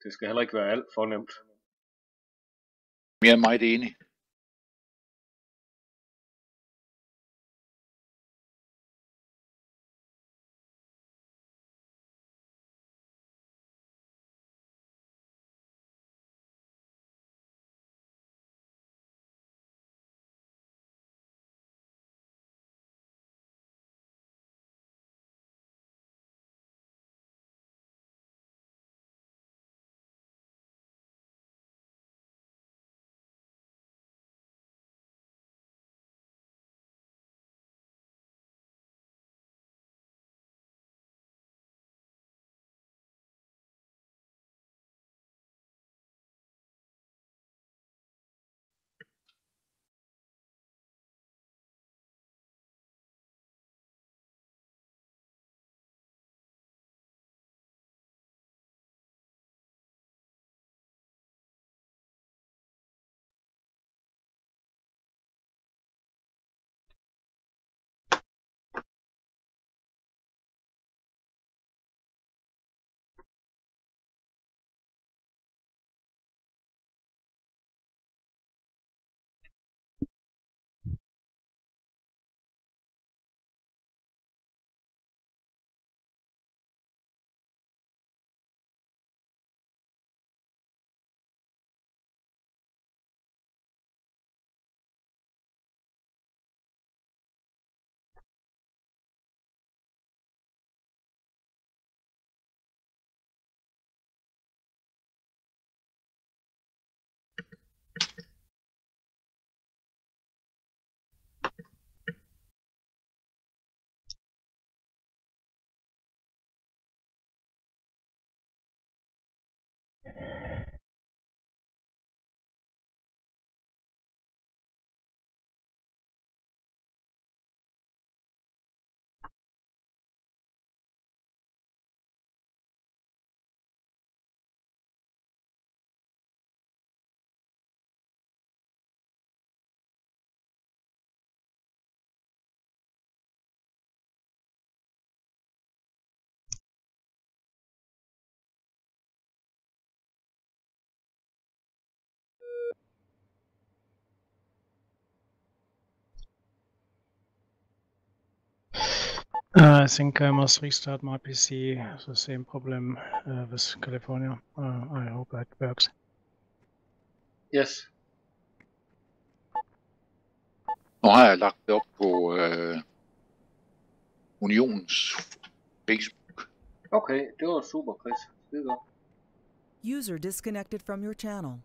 Det skal heller ikke være alt for nemt. Jeg er meget enig. I think I must restart my PC. The same problem with California. I hope that works. Yes. Nu har jeg lagt det op på Unionens Facebook. Okay, det var super, Chris. Skide godt. User disconnected from your channel.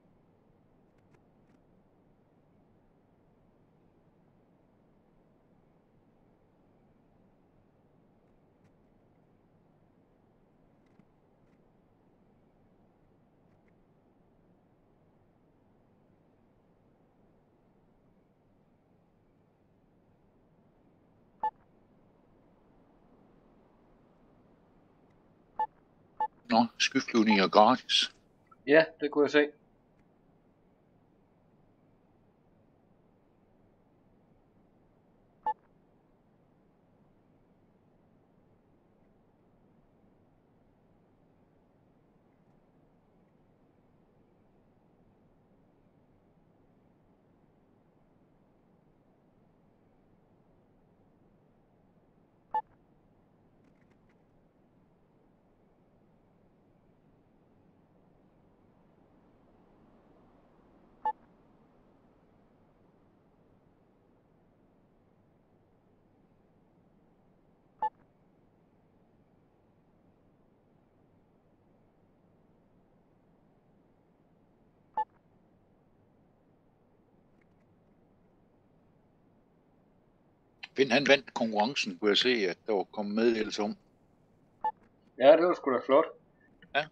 Nå, skyflyvning er gratis. Ja, det kunne jeg se. Finn han vandt konkurrencen, kunne jeg se, at der var kommet meddelelse om. Ja, det var sgu da flot. Ja.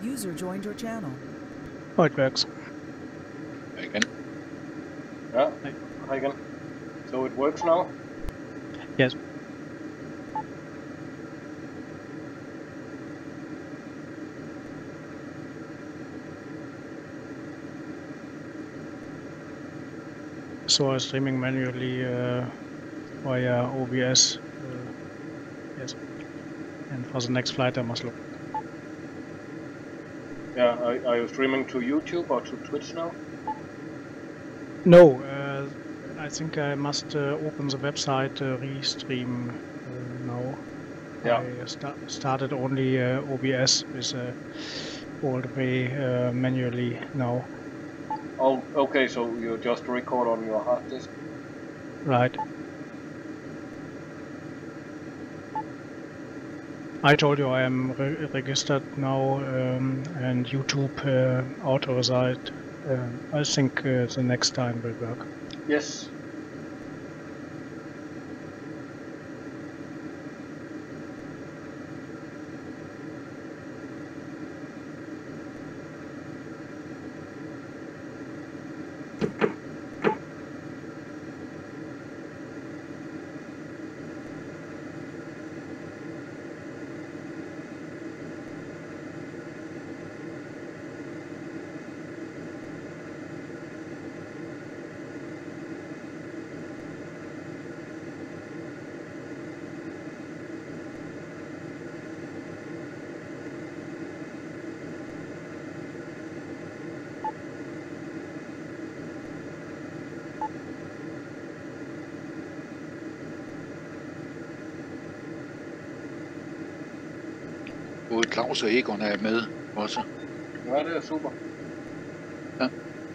User joined your channel. Oh, it works. Igen. Ja, Nej. hej igen. So it works now? Yes. So I'm streaming manually via OBS. Yes. And for the next flight, I must look. Yeah, are you streaming to YouTube or to Twitch now? No, I think I must open the website Restream now. Yeah. I started only OBS with all the way manually now. Oh, okay, so you just record on your hard disk? Right. I told you I am registered now and YouTube authorized. I think the next time will work. Yes. Både Claus og Egon er med også. Ja, det er super. Ja.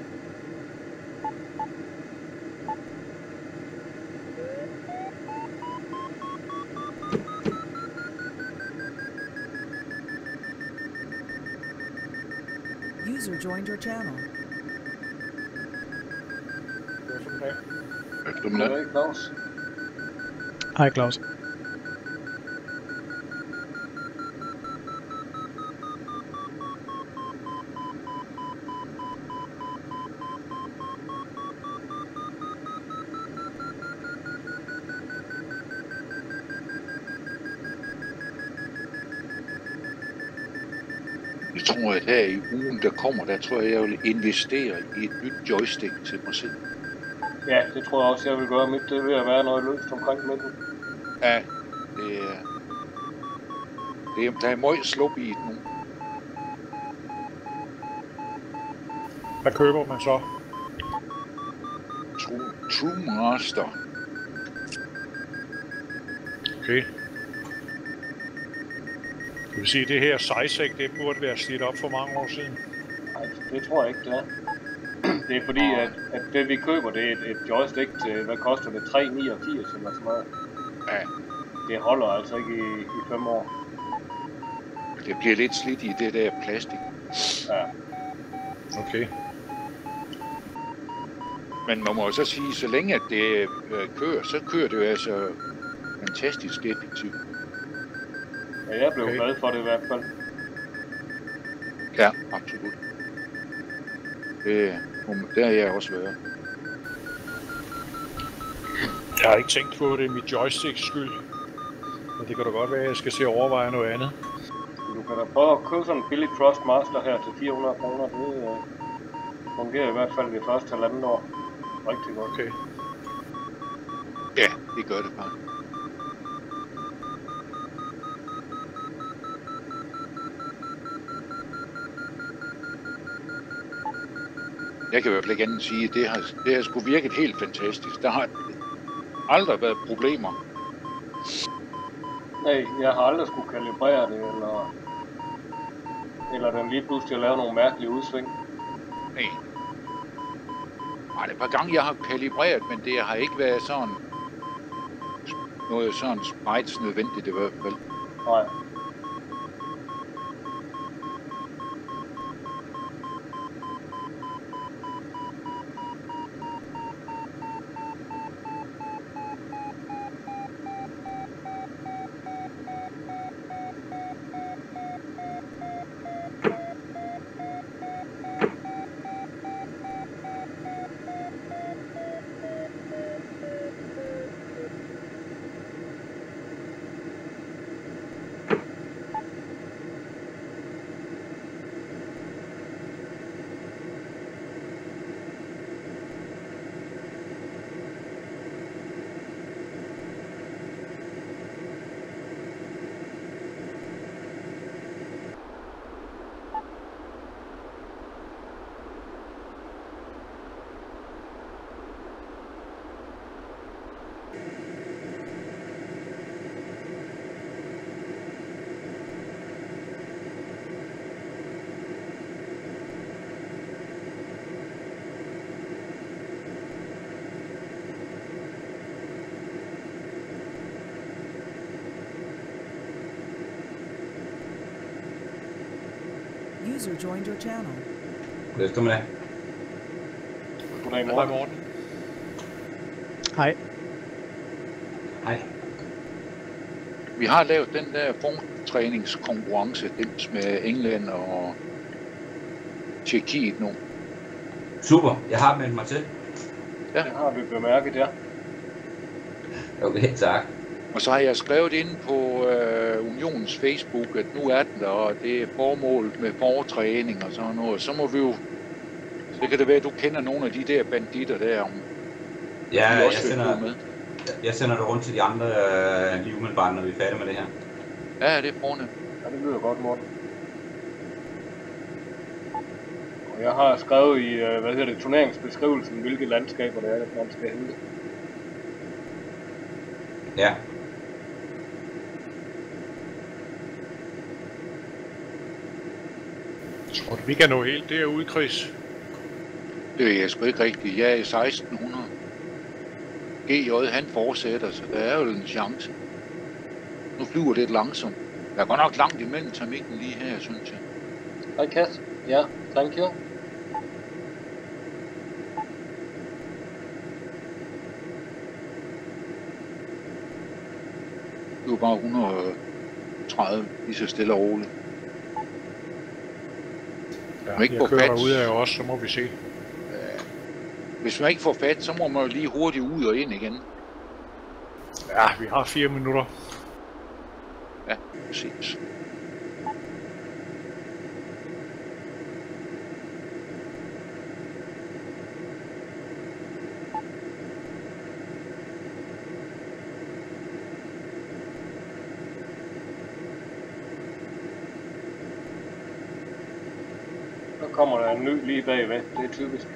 User joined your channel. Eftermiddag. Goddag, Claus. Hi, Klaus. Jeg tror, at her i ugen, der kommer, der tror jeg vil investere i et nyt joystick til mig selv. Ja, det tror jeg også, jeg vil gøre. Mit det er ved at være noget løst omkring midten. Ja, der er meget slup i det nu. Hvad køber man så? True Master. Okay. Det vil sige, at det her sejsæk, det burde være slidt op for mange år siden. Nej, det tror jeg ikke, det er. Det er fordi, at det vi køber, det er et joystick til, hvad koster det, 3,89 eller sådan noget. Ja, Det holder altså ikke i 5 år. det bliver lidt slidt i det der plastik. Ja, Okay. Men man må jo så sige, så længe at det kører, så kører det jo altså fantastisk effektivt. ja jeg blev Okay. glad for det i hvert fald. Ja, absolut. Der har jeg også været. Jeg har ikke tænkt på det mit joysticks skyld. Men det kan da godt være, at jeg skal se overveje noget andet. Du kan da prøve at købe sådan en billig Trustmaster her til 400 kroner. Det fungerer i hvert fald det første halvandet år. Rigtig godt. Okay. Ja, det gør det bare. Jeg kan i hvert fald igen sige, at det har sgu virket helt fantastisk. Der har aldrig været problemer. Nej, jeg har aldrig skulle kalibrere det, eller den lige pludselig laver nogle mærkelige udsving. Nej. Det er et par gange, jeg har kalibreret, men det har ikke været sådan noget sådan spejts nødvendigt i hvert fald. Nej. User joined your channel. God eftermiddag. Goddag Hej morgen. Morten. Hej. Hej. Vi har lavet den der formtræningskonkurrence, den med England og Tjekkiet nu. Super, jeg har meldt mig til. Det har vi bemærket, ja. Okay, tak. Og så har jeg skrevet ind på Unionens Facebook, at nu er den der, og det er formålet med fortræning og sådan noget. Så må vi jo... Så kan det være, at du kender nogle af de der banditter der, om Ja, de jeg også vil gå med. sender det rundt til de andre lige umiddelbart, når vi er færdige med det her. Ja, det er fornemt. Ja, det lyder godt, Morten. Og jeg har skrevet i, turneringsbeskrivelsen, hvilke landskaber det er, man skal hente. Ja. Tror du, vi kan nå helt derude, Chris? Det ved jeg sgu ikke rigtigt. Jeg er i 1600. GJ, han fortsætter, så der er jo en chance. Nu flyver det lidt langsomt. Der er godt nok langt imellem termikken lige her, synes jeg. Hej, Kat. Ja, thank you. Det var bare 130, lige så stille og roligt. Ja, ikke jeg få kører fat. derude af også, så må vi se. Hvis man ikke får fat, så må man jo lige hurtigt ud og ind igen. Ja, vi har 4 minutter. Ja, præcis. Så kommer der en ny lige bagved. Det er typisk.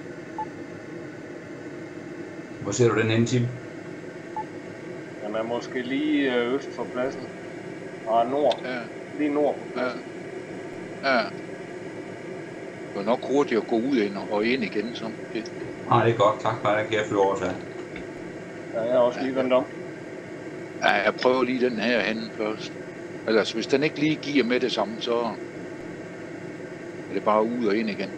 Hvor ser du den henne, Tim? Den er måske lige øst for pladsen. Og nord. Ja, Lige nord på ja. pladsen. Ja. Det var nok hurtigt at gå ud ind og ind igen, så det. Nej, det er godt. Tak for det. Kan jeg flyve over til? Ja, jeg har også lige vendt om. Ja, jeg prøver lige den her henne først. Ellers, hvis den ikke lige giver med det samme, så er det bare ud og ind igen.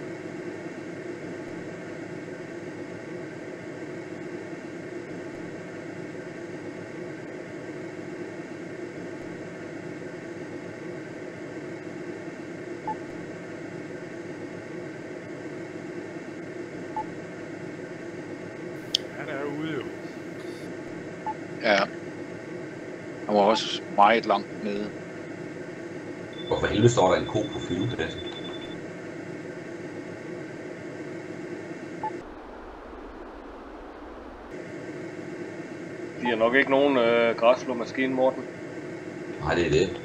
Han er ude jo. Ja. Han var også meget langt nede. Hvorfor helvede står der en ko på flyvepladsen? De har nok ikke nogen græsslåmaskine, Morten. Nej, det er det.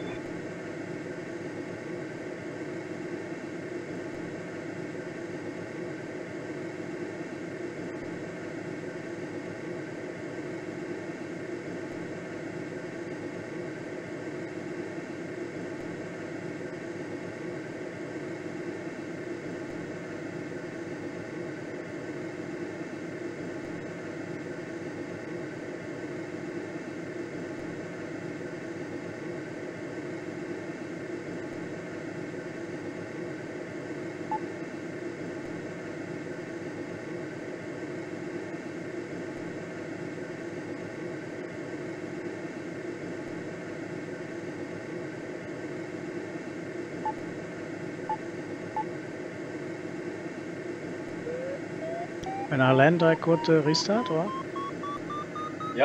Men har landet direkt godt restart, oder? Ja.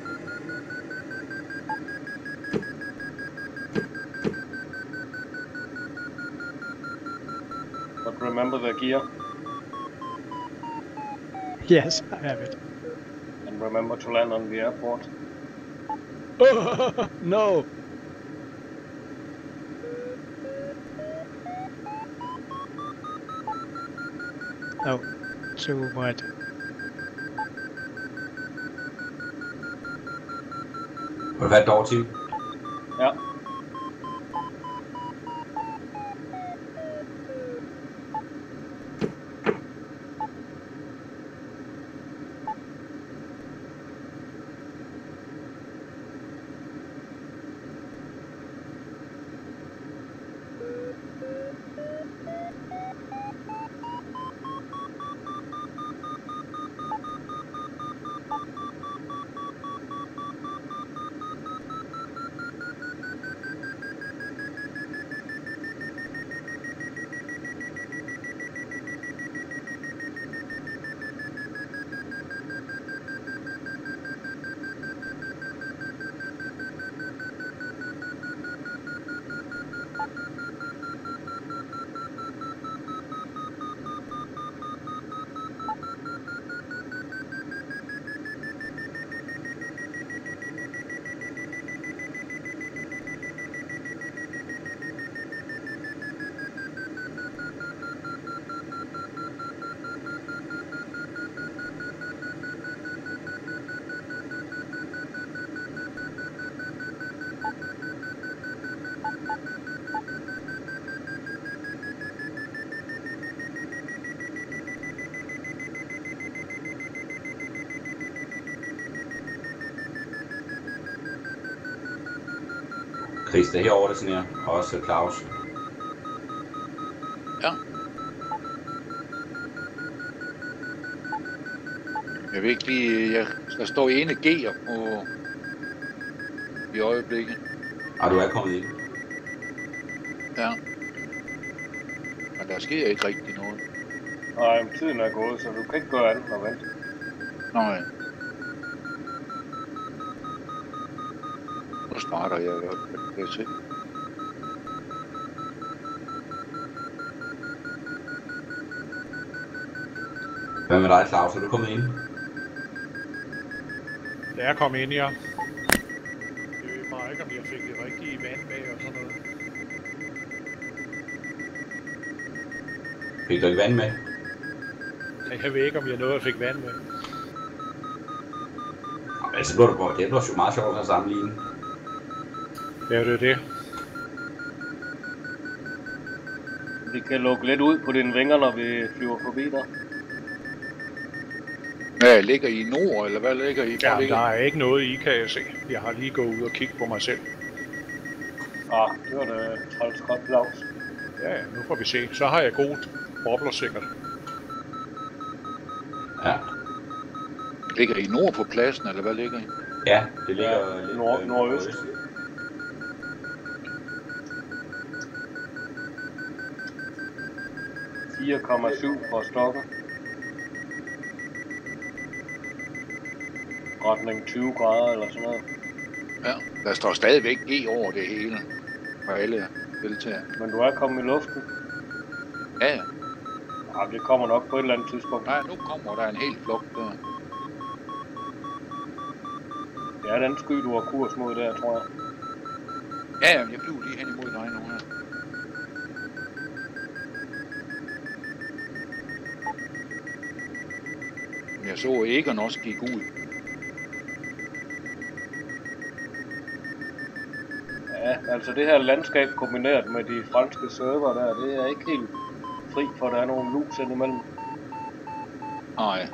But remember the gear Yes, I have it. and remember to land on the airport. No! Oh, too wide. Har du været dog, Tim? Ja. Christa herovre, det sådan her. Og også Claus. Ja. Jeg ved ikke lige, der står ene G'er på i øjeblikket. Og du er kommet ind. Ja. Men der sker ikke rigtig noget. Nej, men tiden er gået, så du kan ikke gøre andet end at vente. Nej. Nu starter jeg i hvert fald, kan jeg se. Hvad med dig, Claus? Er du kommet ind? Jeg er kommet ind, ja. Jeg ved bare ikke, om jeg fik det rigtige vand med og sådan noget. Fik du ikke vand med? Jeg ved ikke, om jeg nåede at fik vand med. Men så blev det godt. Det bliver jo meget sjovt at sammenligne. Ja, det er det. Vi kan lukke lidt ud på dine vinger, når vi flyver forbi dig. Ja, ligger I nord, eller hvad ligger I? Ja, der er ikke noget i, kan jeg se. Jeg har lige gået ud og kigget på mig selv. Ah, det var da træls godt, Claus. Ja, nu får vi se. Så har jeg gode bobler sikkert. Ja. Ligger I nord på pladsen, eller hvad ligger I? Ja, det ligger lidt nordøst. 4,7 for stokker. Retning 20 grader eller sådan noget. Ja, der står stadigvæk G over det hele. For alle deltager. Men du er kommet i luften. Ja, ja. Ja, det kommer nok på et eller andet tidspunkt. Nej, nu kommer der en hel flok der. Det er den sky, du har kurs mod der, tror jeg. Ja, ja, jeg flyver lige hen imod dig nu her. Jeg så Egon også gik ud. Ja, altså det her landskab kombineret med de franske server der, det er ikke helt fri, for der er nogle lus indimellem. Nej.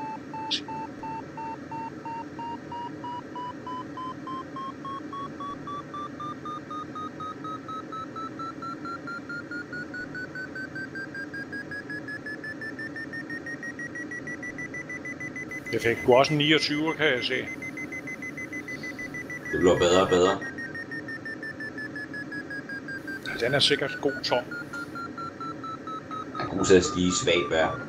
Jeg fik jo også en 29, kan jeg se. Det bliver bedre og bedre. Ja, den er sikkert god tom. Han kunne til at stige svagt vejr.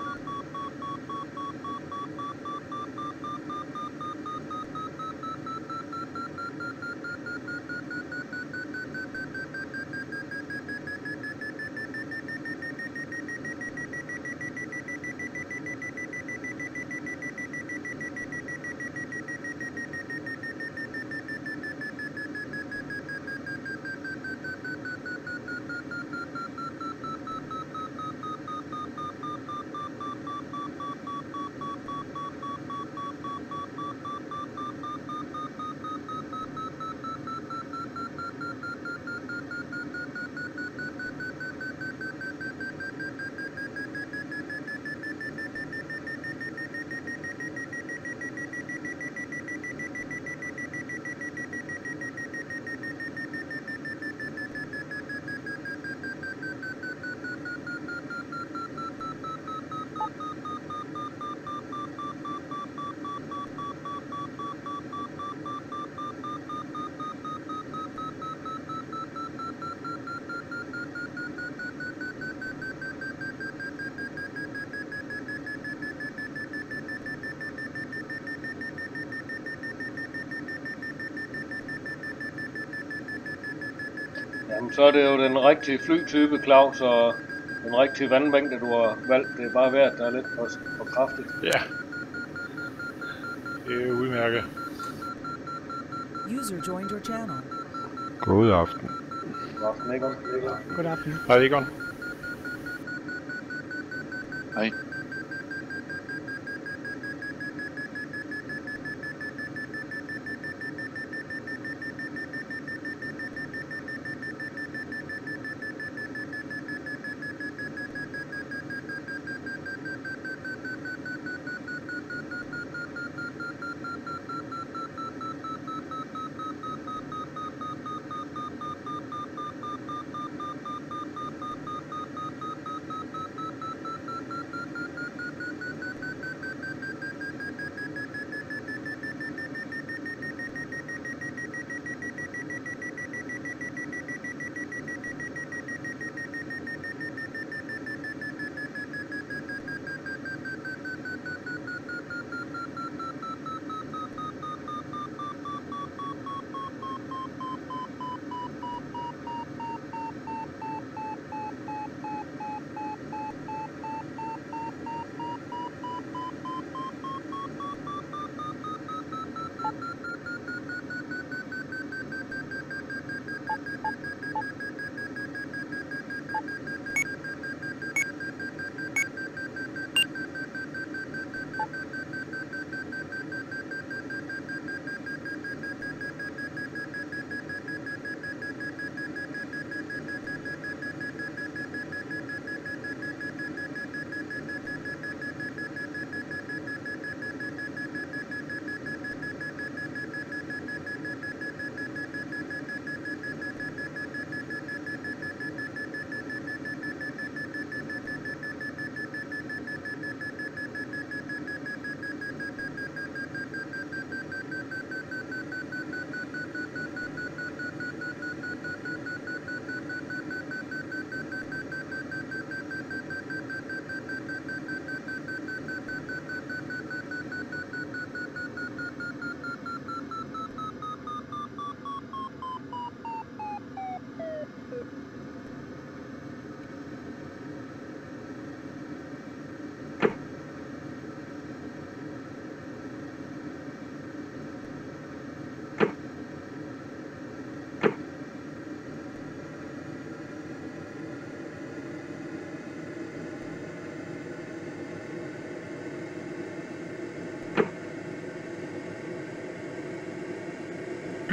Jamen, så er det jo den rigtige flytype, Claus, og den rigtige vandmængde, du har valgt. Det er bare værd, der er lidt for kraftigt. Ja. Det er udmærket. User joined your channel. God aften. God aften, Egon. Good afternoon. Hej, Egon. Hej.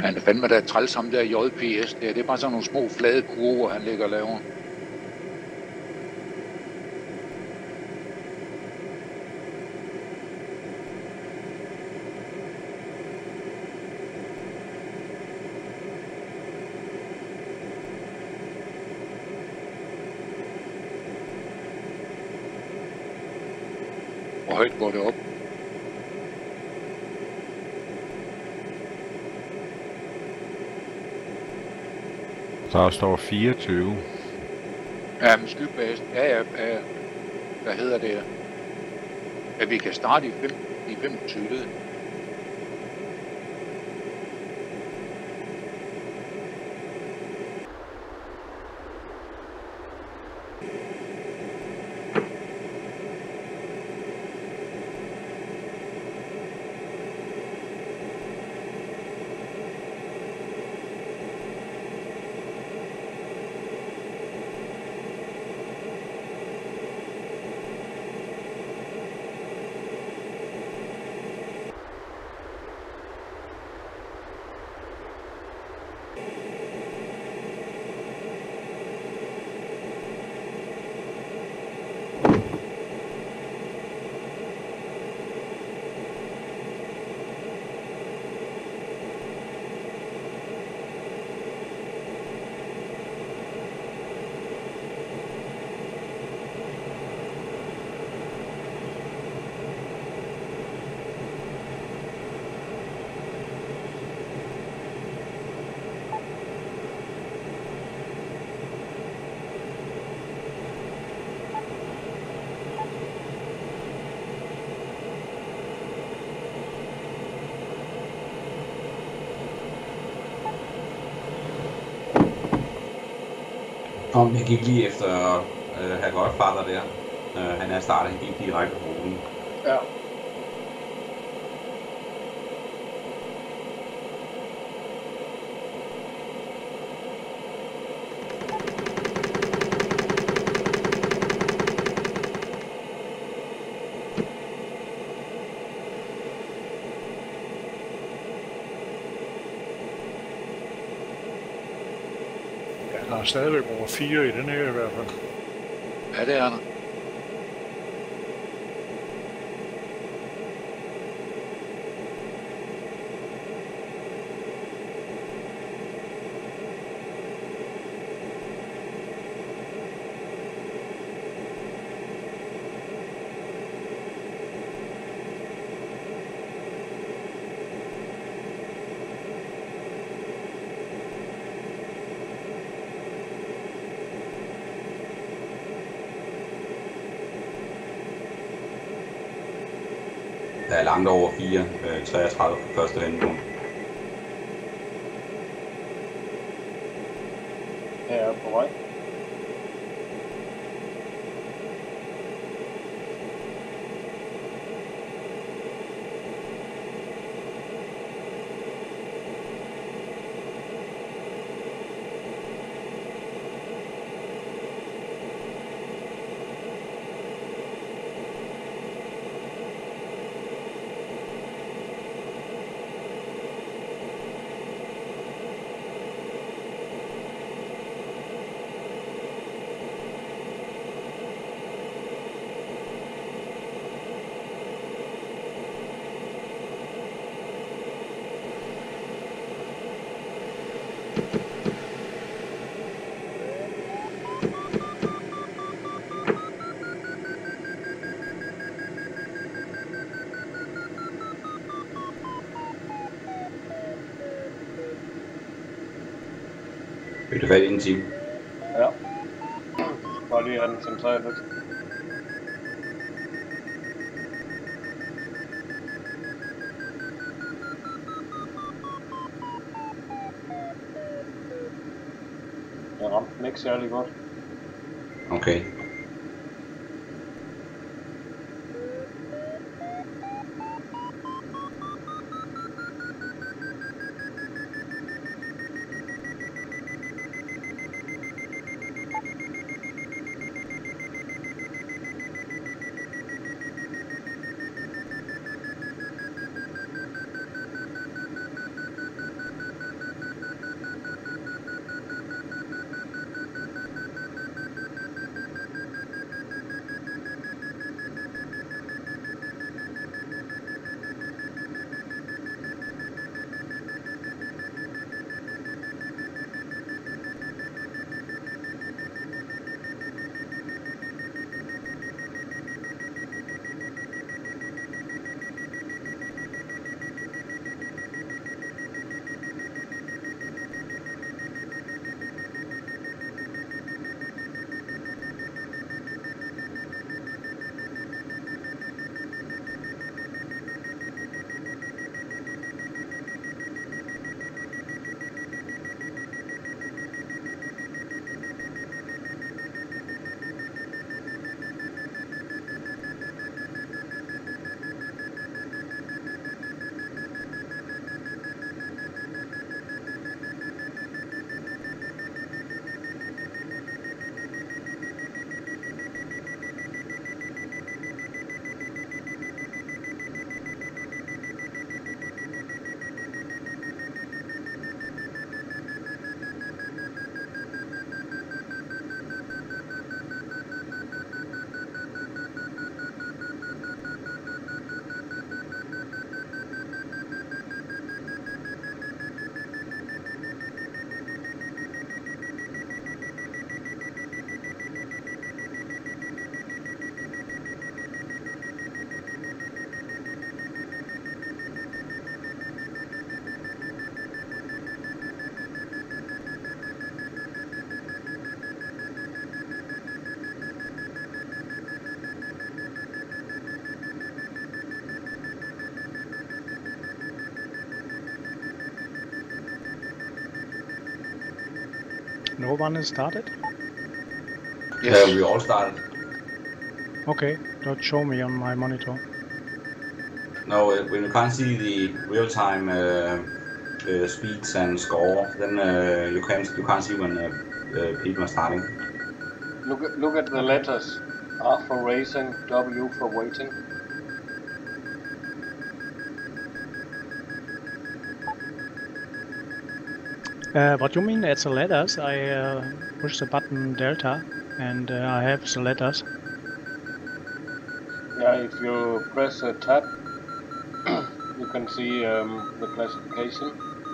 Han er fandme da træls ham der JPS der. Det er bare sådan nogle små flade kurver, han ligger og laver. Hvor højt går det op? Der står 24. Ja, men skybase. Ja. Hvad hedder det? Ja, vi kan starte i 25. Jeg gik lige efter Herr Godfather der. Han er startet, han gik direkte på ruten. Ja. Der er stadigvæk over 4 i den her i hvert fald. Ja, det er der. Der er langt over 4, 33 på første vendepunkt. Jeg er på vej. Vil du fat i en time? Ja. Bare lige have den centreret lidt. Jeg ramte den ikke særlig godt. Okay. no one is started? Yes. We all started. Okay, don't show me on my monitor. No, when you can't see the real-time speeds and score, then you can't see when people are starting. Look at the letters. R for racing, W for waiting. What you mean it's the letters? I push the button Delta and I have the letters. Yeah, if you press a tab, you can see the classification.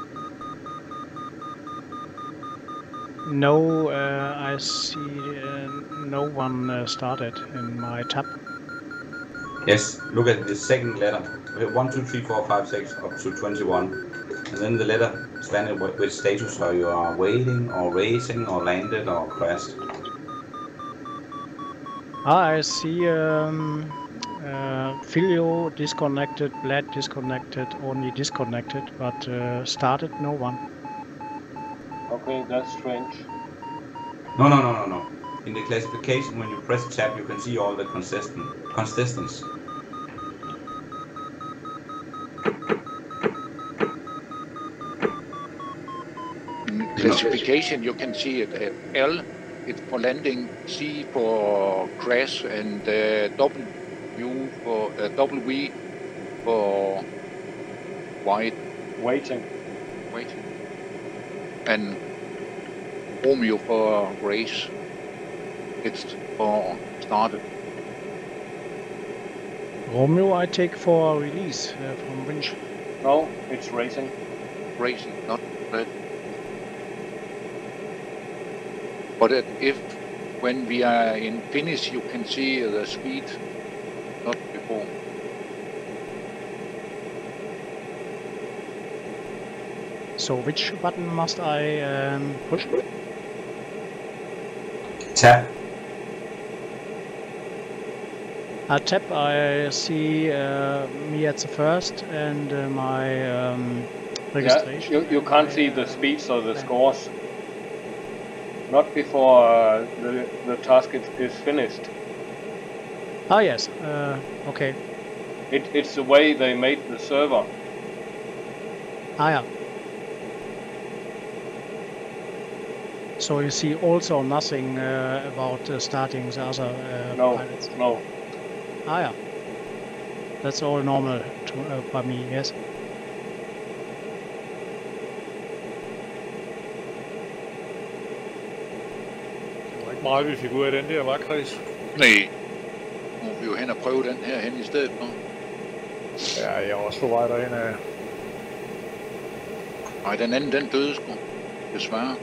No, I see no one started in my tab. Yes, look at the second letter. 1, 2, 3, 4, 5, 6 up to 21. And then the letter standing with status, so you are waiting or racing or landed or crashed. I see Filio disconnected, Blad disconnected, only disconnected, but started no one. Okay, that's strange. No. In the classification, when you press tab, you can see all the contestants. Classification, you can see it. L, it's for landing. C for crash, and W for W for waiting, and Romeo for race. It's for started. Romeo I take for release from winch. No, it's racing. Racing, not red. But if when we are in finish, you can see the speed, not before. So which button must I push? Tab. At tab I see me at the first and my registration. Yeah, you can't see the speeds or the scores. Not before the task is finished. Ah yes, okay. It's the way they made the server. Ah yeah. So you see also nothing about starting the other pilots? No. Ah yeah. That's all normal by me, yes. Det var ikke meget, vi fik ud af den der, var Chris? Nej. Nu må vi jo hen og prøve den her hen i stedet for. Ja, jeg er også på vej derhen af. Nej, den anden, den døde sgu. Desværre.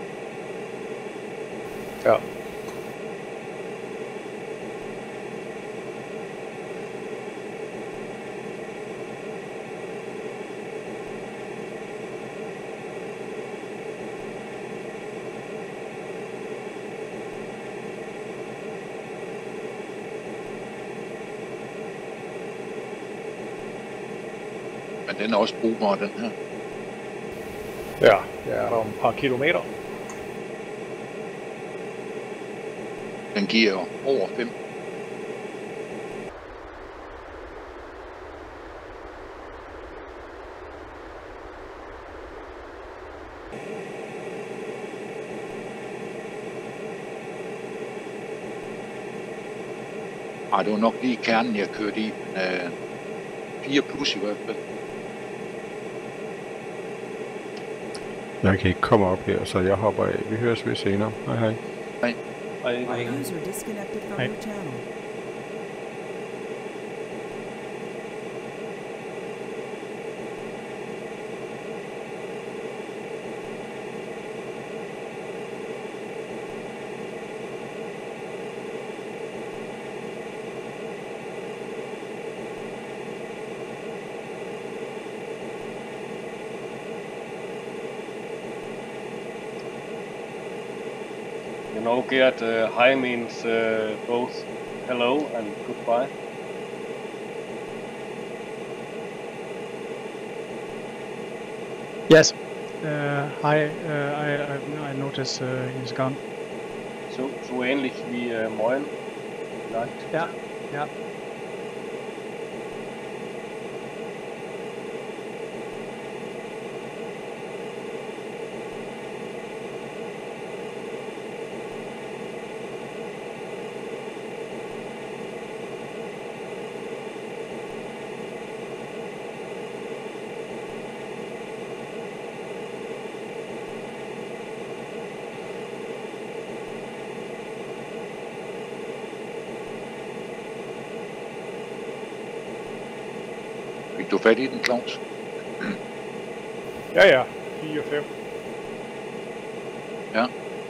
Ja. Men den er også brugbar, den her. Ja, jeg er der om et par kilometer. Den giver jo over 5. Ej, det var nok lige kernen, jeg kørte i. 4 plus i hvert fald. Jeg kan ikke komme op her, så jeg hopper af. Vi høres ved senere. Hej hej. User disconnected from your channel. You know, Gert, hi means both hello and goodbye. Yes, I notice he's gone. So ähnlich wie Moin. Vielleicht. Ja, ja. Fik du fat i den, Claus? Ja, 4 og 5. Ja.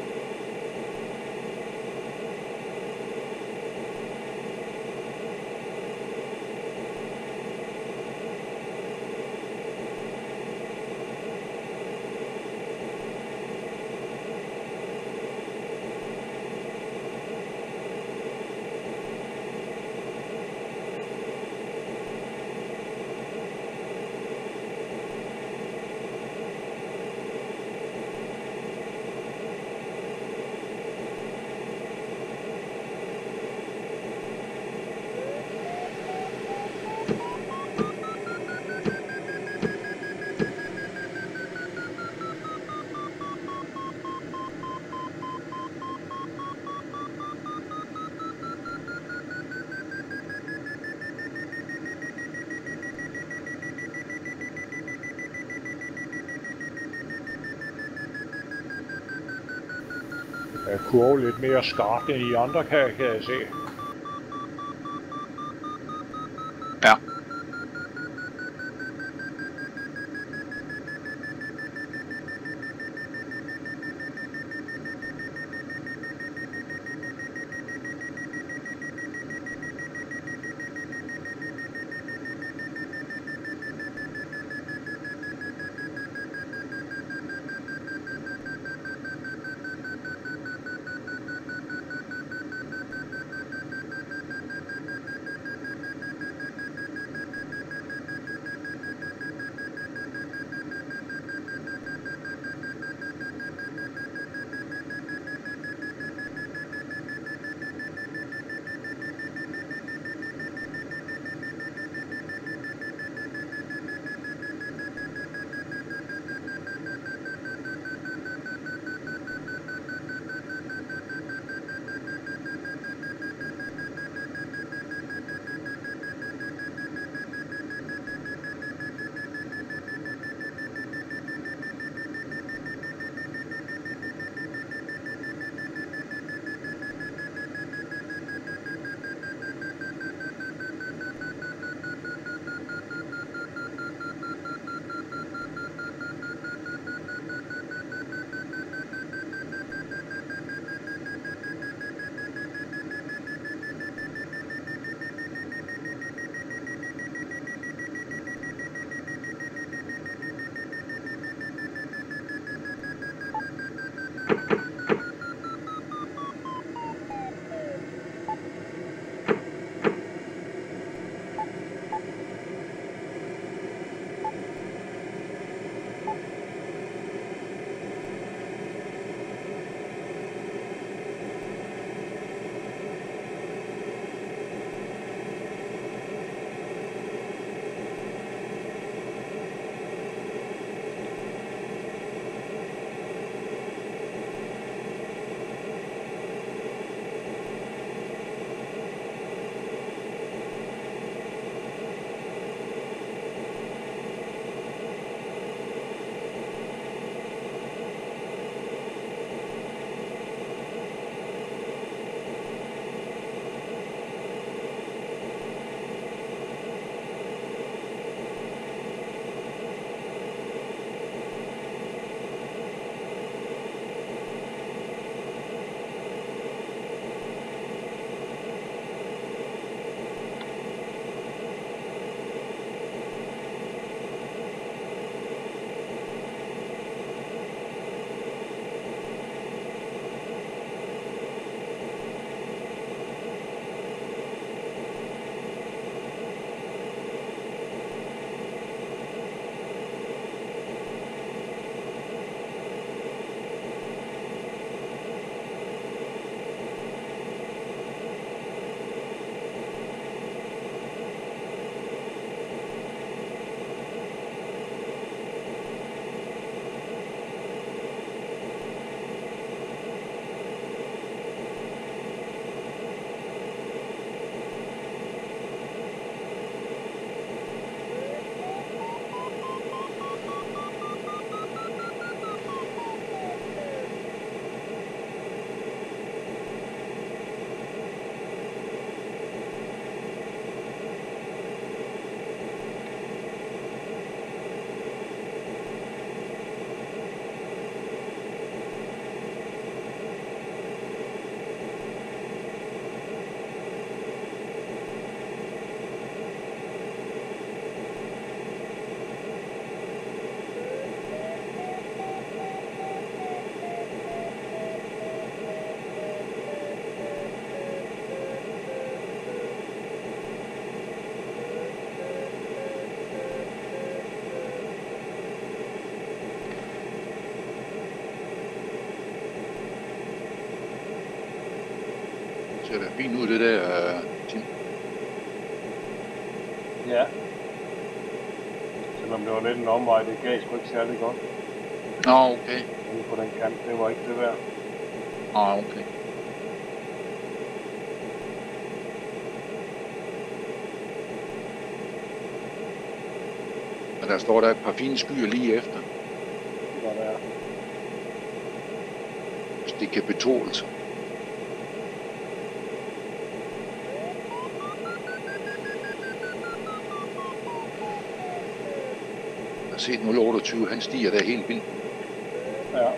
Kurve lidt mere skarpt end I andre, kan jeg se. Ja. ser da fint ud, det der, Tim. Ja. Selvom det var lidt en omvej, det gav sgu ikke særlig godt. Nå, okay. Ude på den kant, det var ikke det værd. Nå, okay. Og der står der et par fine skyer lige efter. Det var der. Hvis det kan betåle sig. Jeg har set 028, han stiger der helt vildt. Ja.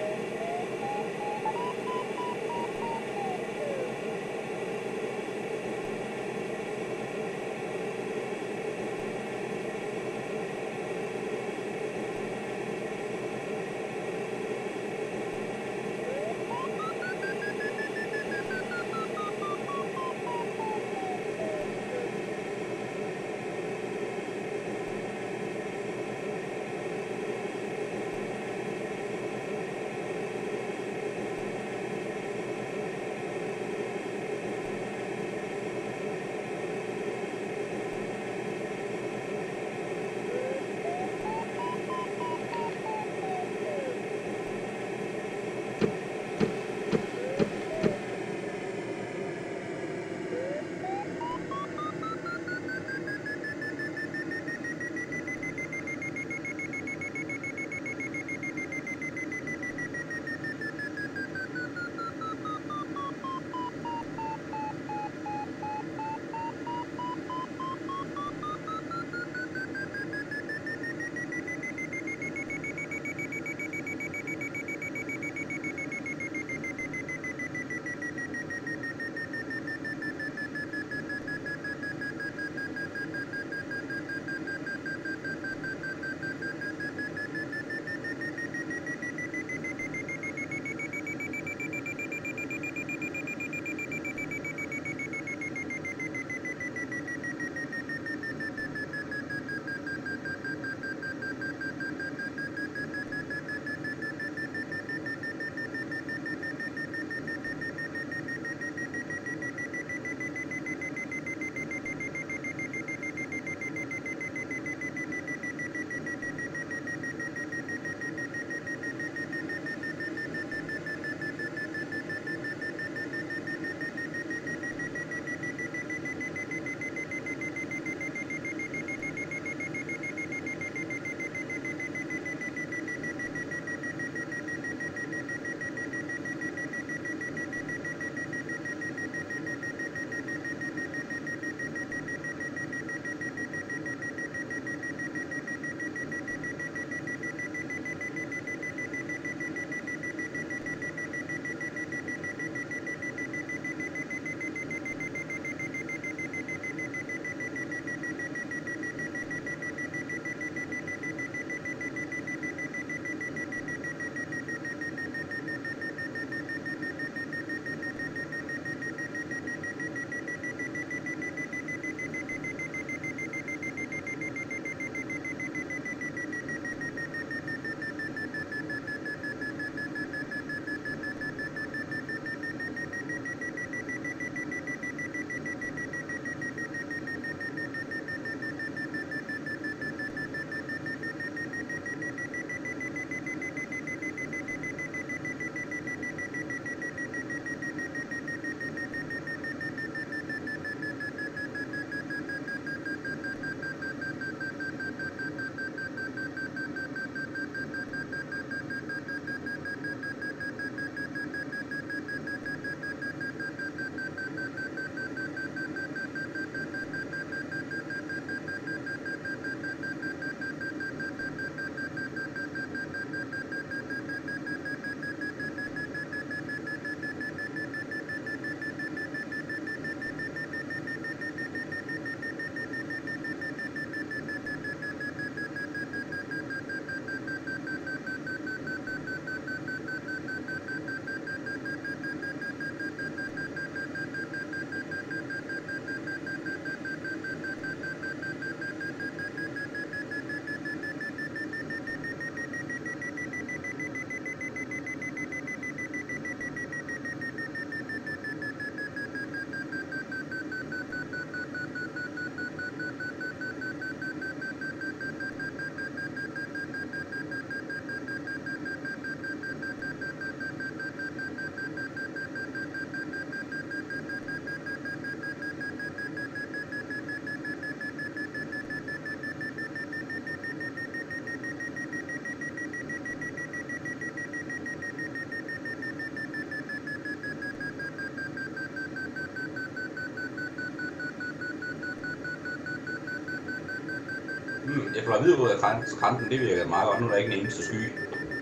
Jeg fløj videre ud af skrænten, det virker meget godt. Nu er der ikke en eneste sky.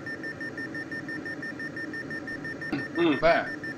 Hvad?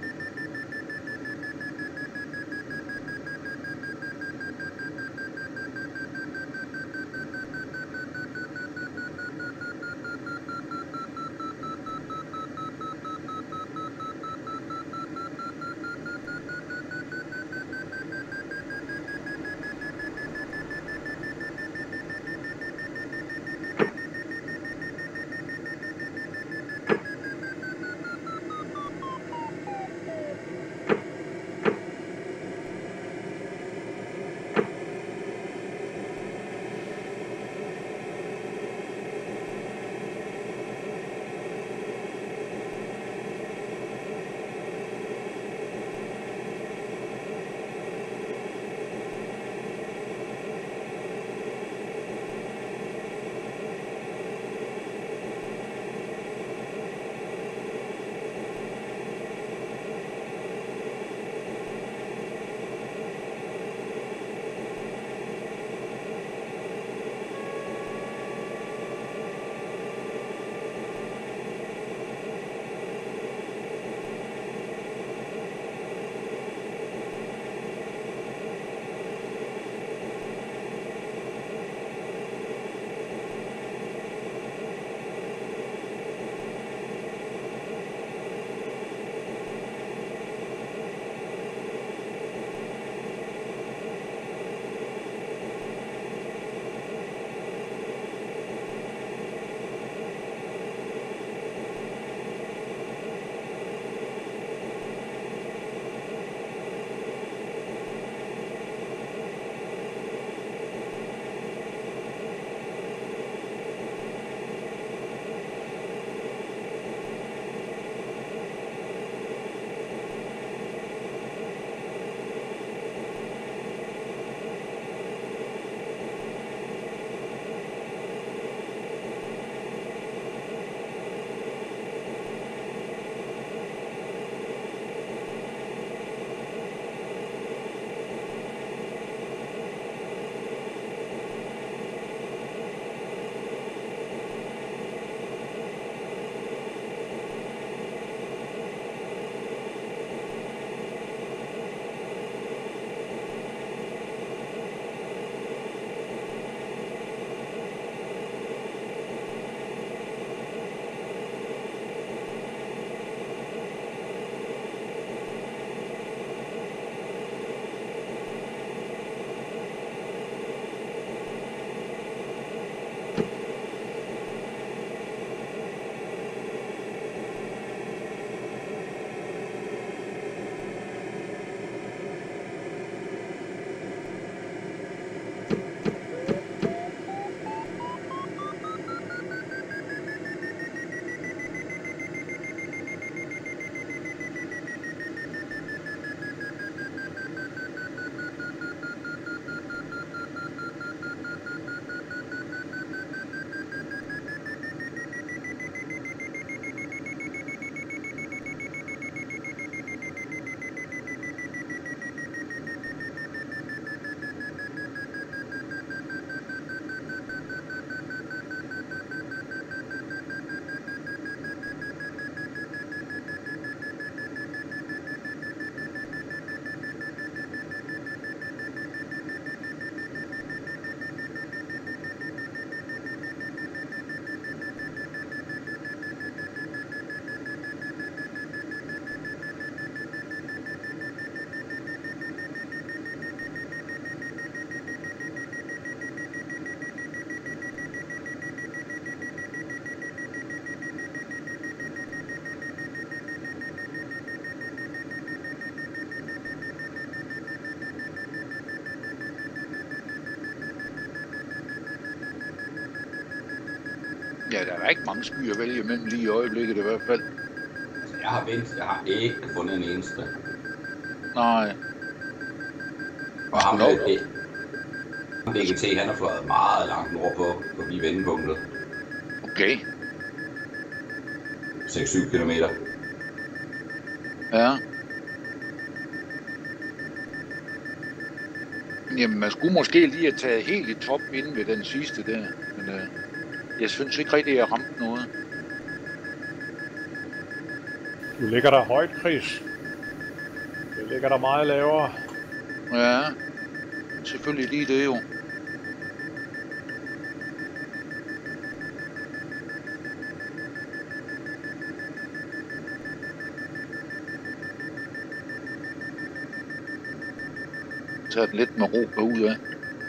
Ja, der er ikke mange skyer at vælge imellem lige i øjeblikket i hvert fald. Altså, jeg har vendt, jeg har ikke fundet en eneste. Nej. Og ham DGT, han har fløjet meget langt nordpå, forbi vendepunktet. Okay. 6-7 kilometer. Ja. Jamen, man skulle måske lige have taget helt i top inde ved den sidste der. Men jeg synes ikke rigtig, at jeg ramte noget. Du ligger der højt, Chris. Jeg ligger der meget lavere. Ja, selvfølgelig lige det jo. Tag den lidt med ro ud af.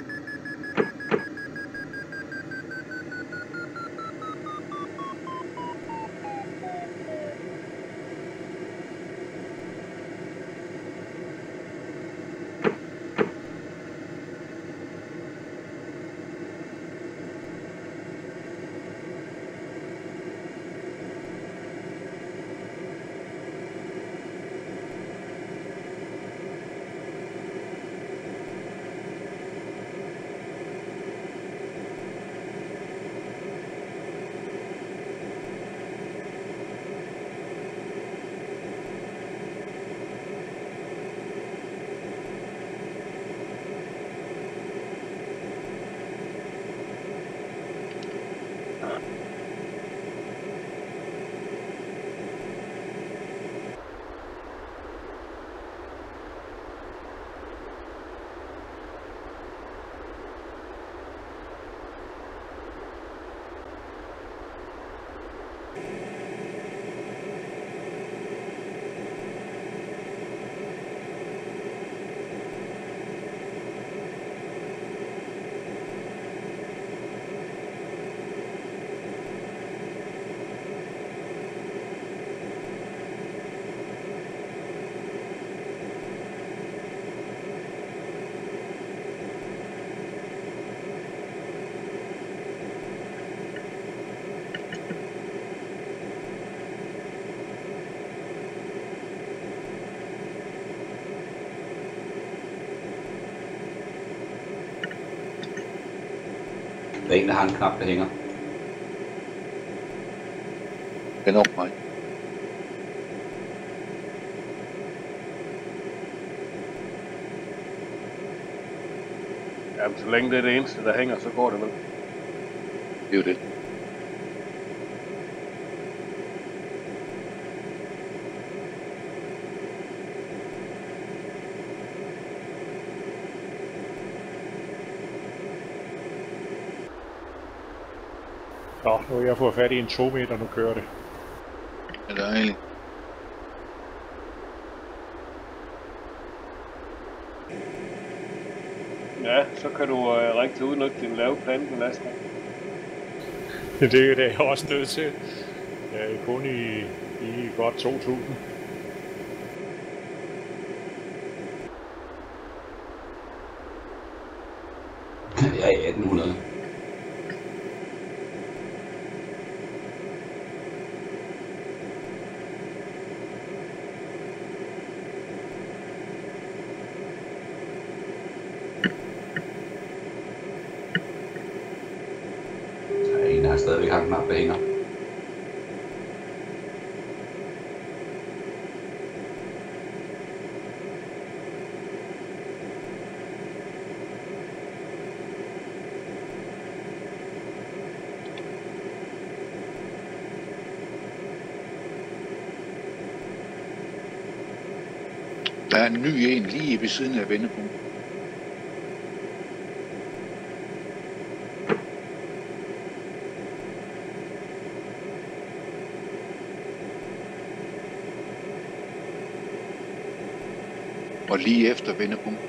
Der er en, der har en knap, der hænger. Det er nok mig. Jamen, så længe det er det eneste, der hænger, så går det vel. Det er jo det. Nå, nu har jeg fået fat i en 2 meter, nu kører det. Det er dejligt. Ja, så kan du rigtig udnytte din lave plantebelastning. Det er jeg også nødt til. Jeg er kun i godt 2.000. Jeg er i 1800. Der er stadigvæk har knap, der hænger. Der er en ny en lige ved siden af vendepunktet. Og lige efter vendepunktet.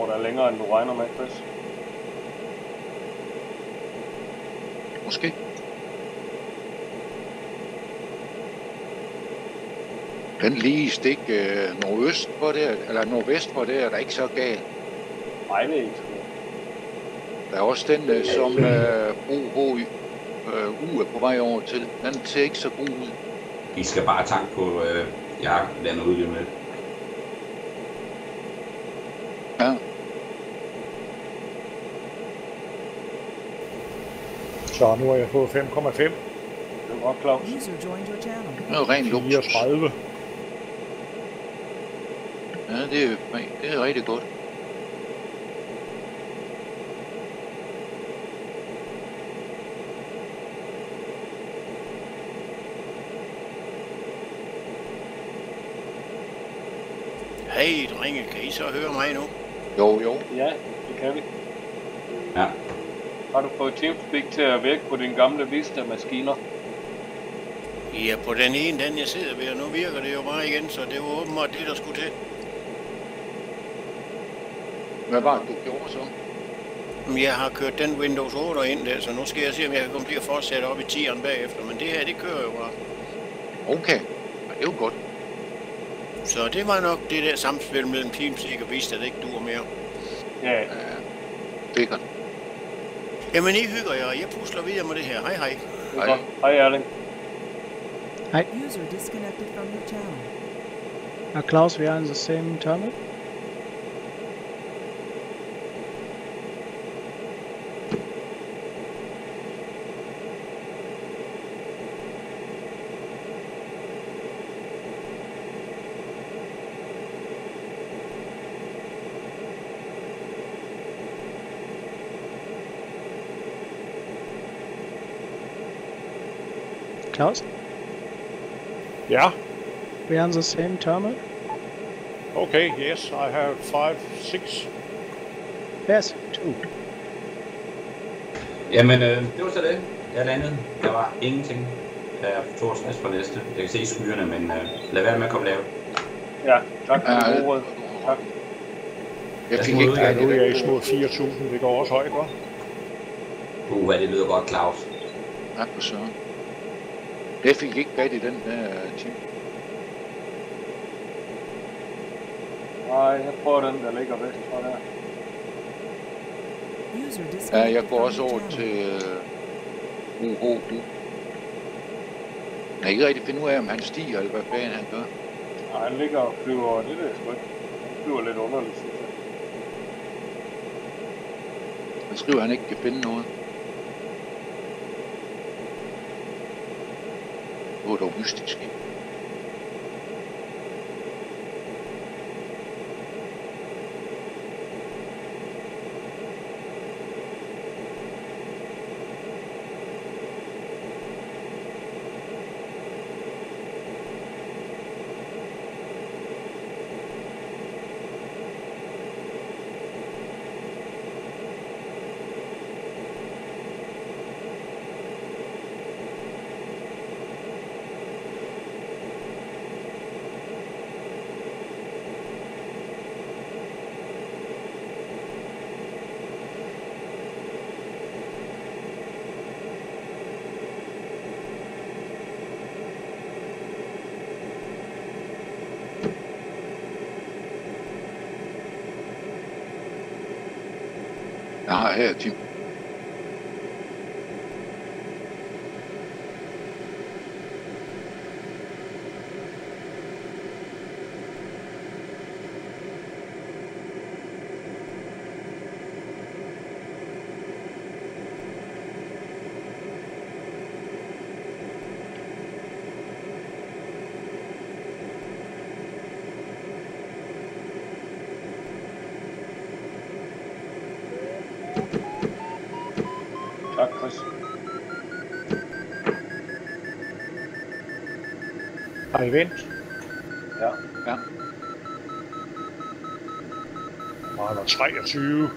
der er længere, end du regner med, Chris. Måske. Den lige stik nordøst for det, eller nordvest for det, er der ikke så galt. Nej, det er ikke så. Der er også den, som OHU er på vej over til. Den ser ikke så god ud. I skal bare tanke på, jeg lander ud lige med. Ja. Så nu har jeg fået 5,5. Det er godt, Claus. User joined your channel. Det er rent luksus. 34. Ja, det er rigtig godt. Hey drenge, kan I så høre mig nu? Jo. Ja, det kan vi. Ja. Har du fået TeamSpeak til at virke på dine gamle Vista-maskiner? Ja, på den ene, den jeg sidder ved, og nu virker det jo bare igen, så det var åbenbart det, der skulle til. Hvad var det, du gjorde så? Jeg har kørt den Windows 8 ind der, så nu skal jeg se, om jeg kan komme til at fortsætte op i 10'eren bagefter, men det her, det kører jo bare. Okay, ja, det er jo godt. Så det var nok det der samspil mellem TeamSpeak og Vista, der ikke duer mere. Ja. Ja, sikkert. Jamen, I hygger jer, og jeg pusler videre med det her. Hej hej. Det er godt. Hej, Erling. User disconnected from your channel. Klaus, we are in the same terminal. Klaus, Ja. we are in the same terminal. Okay, yes, I have 5, 6. Yes, 2. Jamen, det var så det. Jeg landede. Der var ingenting. Jeg tog os næste for næste. Jeg kan se skyerne, men lad være med at komme lavt. Ja, tak for det gode råd. Tak. Jeg fik ikke Ja, nu er jeg i små 4.000. Det går også højt, hva'? Hvad det lyder godt, Claus. Ja, for søren. Jeg fik ikke fat i den der team. Nej, jeg prøver den, der ligger vest for der. User Ja, disconnected jeg går from også your over channel. til UHU. Jeg kan ikke rigtig finde ud af, om han stiger, eller hvad fanden han gør. Nej, han ligger og flyver, det er sgu ikke. Han flyver lidt underligt, synes jeg. Han skriver, at han ikke kan finde noget. Det var dog mystisk. Jeg har her, Tim. Tak, Chris. Har I vendt? Ja. Ja. Og der 23.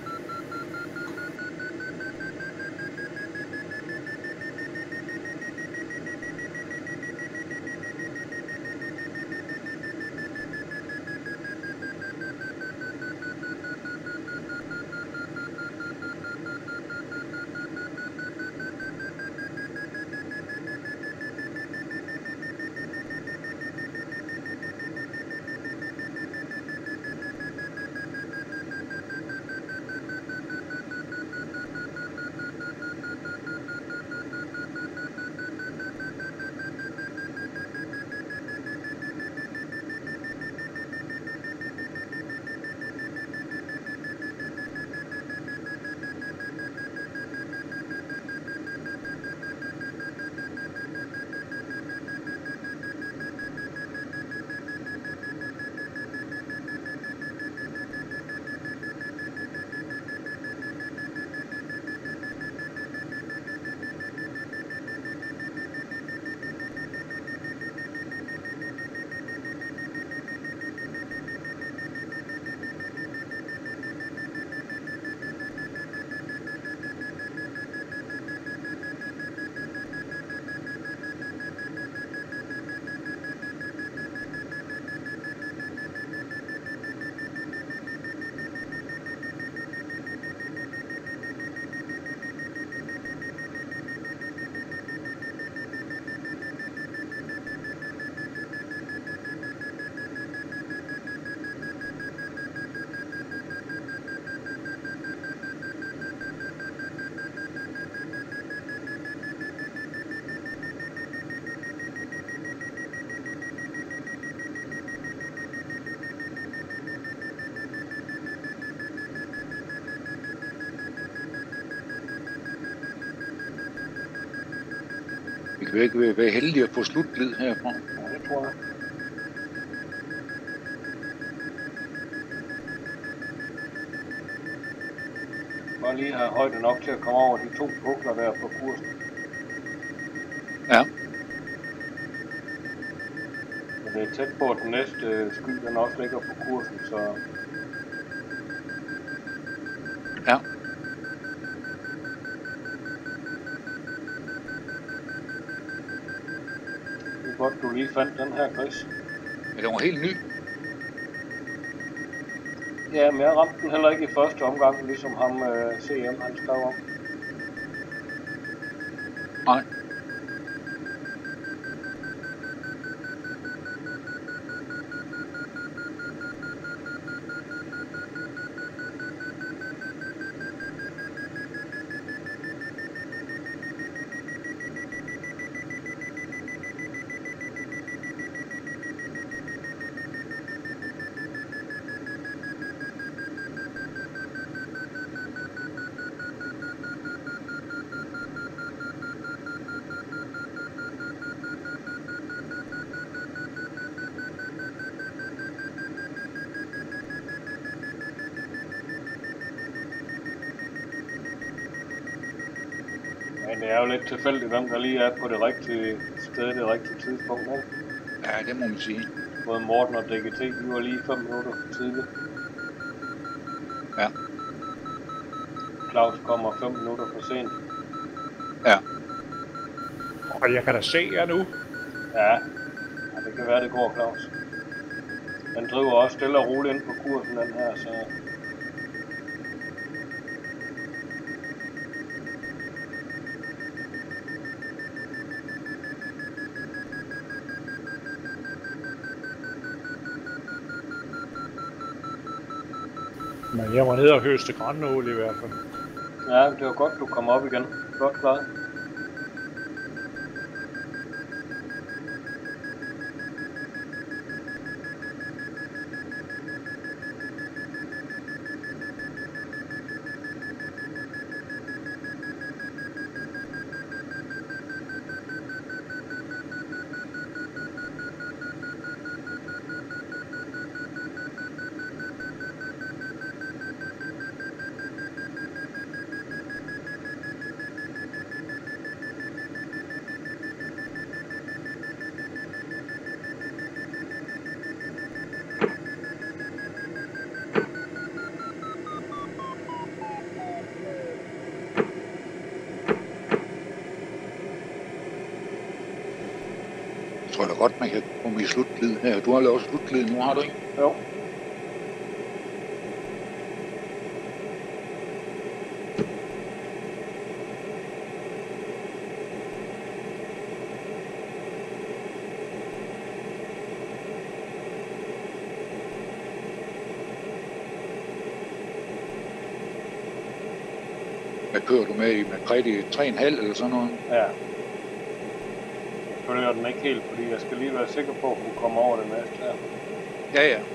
Vi kan ikke være heldige at få slutglid herfra. Ja, det tror jeg. Bare lige have højde nok til at komme over de 2 pukler der på kursen. Ja. Og det er tæt på, at den næste sky, den også ligger på kursen, så... Ja. Det er godt, du lige fandt den her, Chris. Men den var helt ny. Ja, men jeg ramte den heller ikke i første omgang, ligesom ham CM han skrev om. Nej. Men det er jo lidt tilfældigt, hvem der lige er på det rigtige sted, det rigtige tidspunkt, ikke? Ja, det må man sige. Både Morten og DGT, de var lige 5 minutter tidligt. Ja. Claus kommer 5 minutter for sent. Ja. Og jeg kan da se jer nu. Ja, det kan være, det går, Claus. Den driver også stille og roligt ind på kursen, den her, så... Men jeg var nede og høste grønål i hvert fald. Ja, det var godt, du kom op igen. Godt klaret. Jeg tror da godt, man kan komme i slutglid her. Du har lavet slutglid nu, har du ikke? Jo. Hvad kører du med i Macready 3,5 eller sådan noget? Ja. Jeg følger den ikke helt, fordi jeg skal lige være sikker på at kunne komme over det næste her. Ja, ja.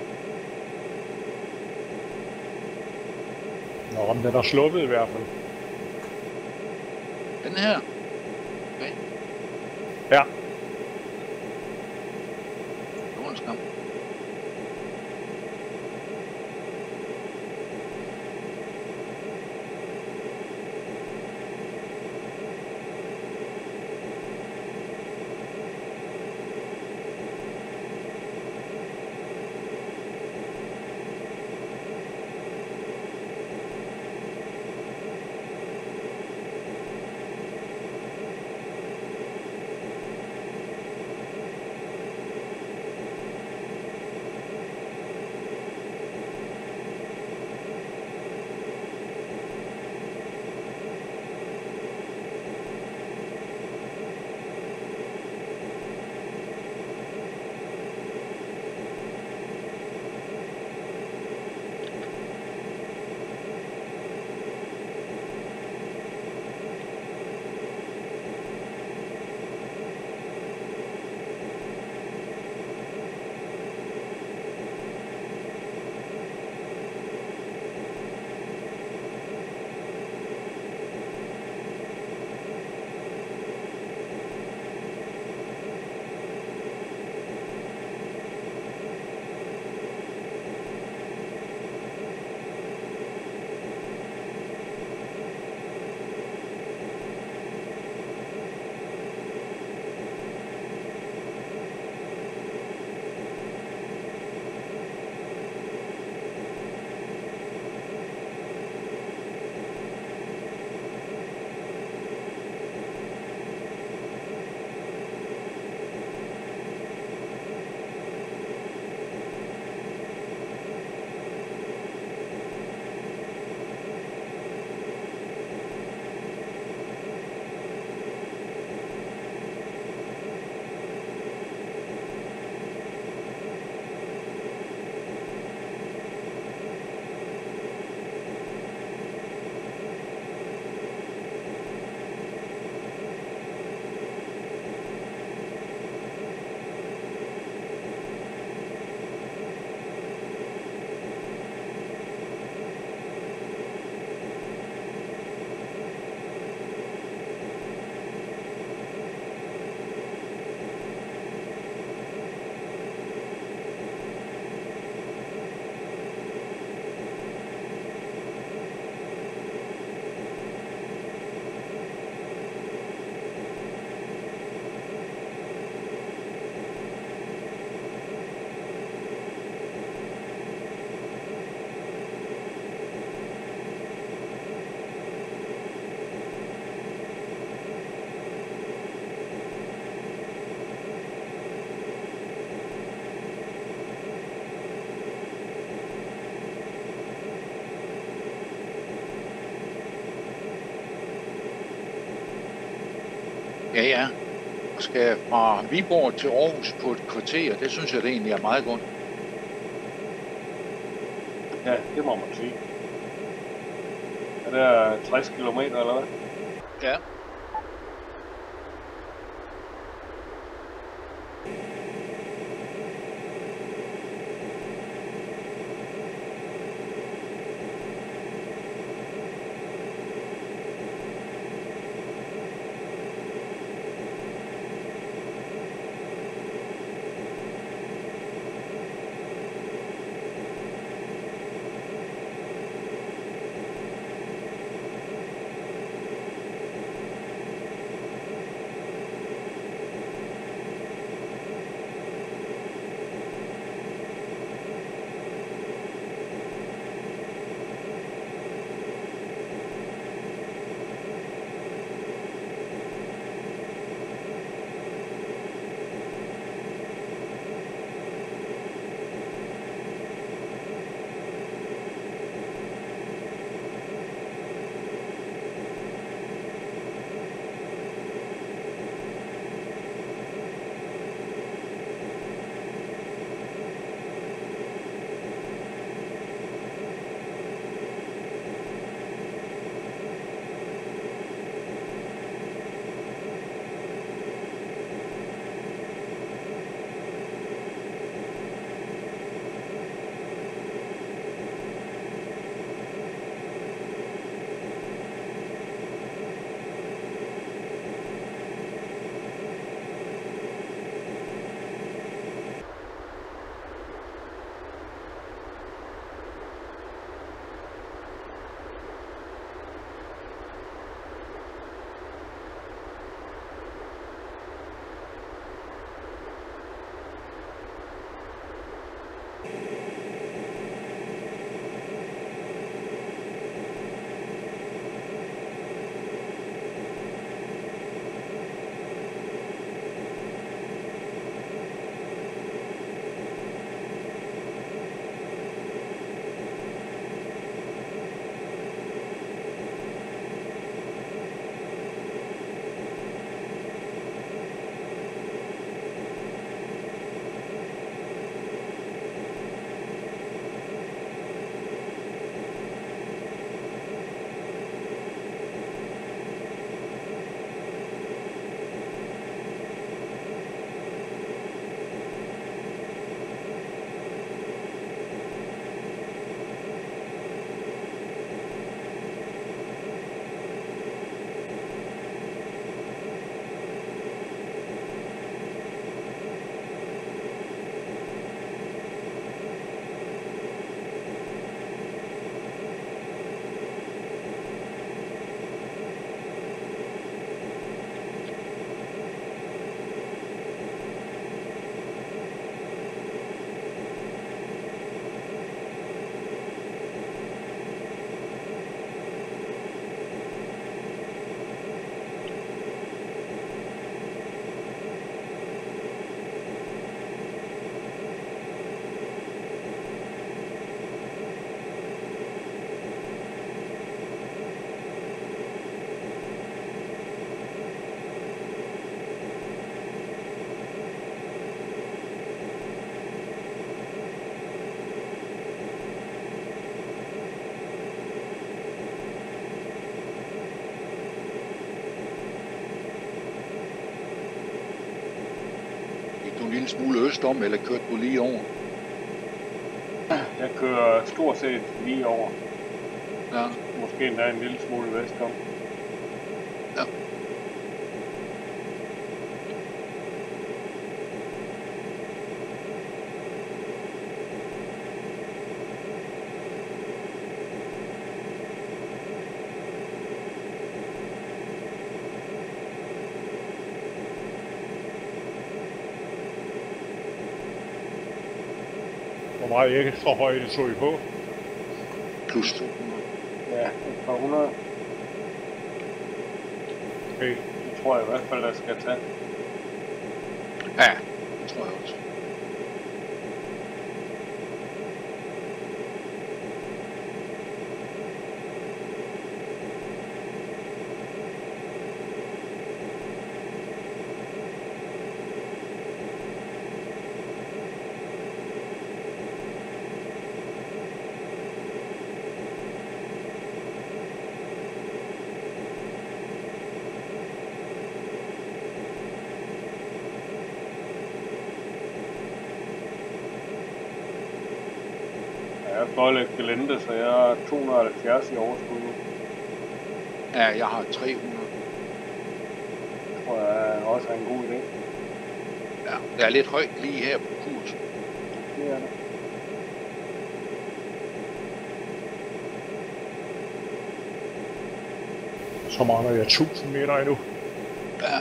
Nå, men den er sluppet i hvert fald. Den her? Okay. Ja. Det var en skam. Ja, ja. Og skal fra Viborg til Aarhus på et kvarter, det synes jeg det egentlig er meget godt. Ja, det må man sige. Er det 60 kilometer eller hvad? Ja. lille smule østom, eller kørte du lige over? Jeg kører stort set lige over. Ja. Måske endda en lille smule vestom. Ja. Hvor meget ekstra højde tog I på? Plus 200. Ja, et par hundrede. Okay. Det tror jeg i hvert fald, der skal tage. Ja, det tror jeg også. Jeg får lidt gelente, så jeg har 270 i overskud nu. Ja, jeg har 300. Det tror jeg også er en god idé. Ja, det er lidt højt lige her på kursen. Det er det. Så mangler jeg 1000 meter endnu. Ja.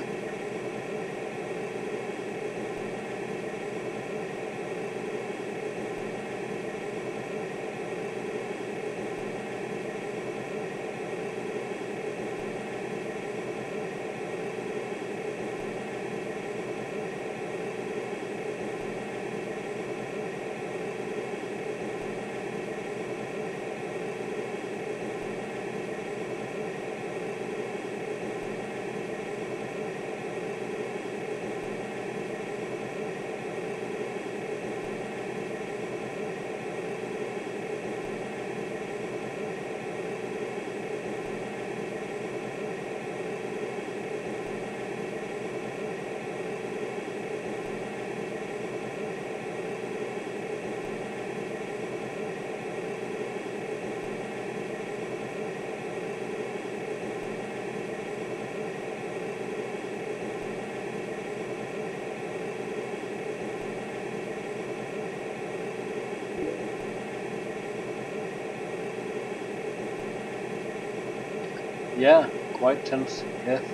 Yeah, quite tense, yes.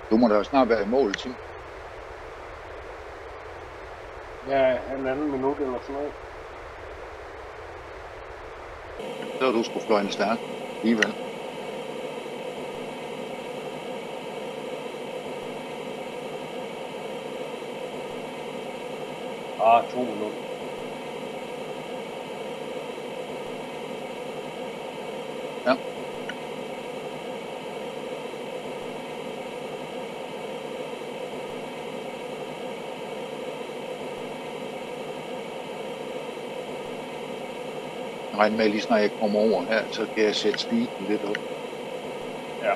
Du må da jo snart være i mål, Tim. Ja, en anden minut eller sådan noget. Så har du skulle fløje en stærk. Alligevel. Ah, 2 minutter. Ja. Jeg regner med, lige snart jeg kommer over her, så kan jeg sætte speeden lidt op. Ja.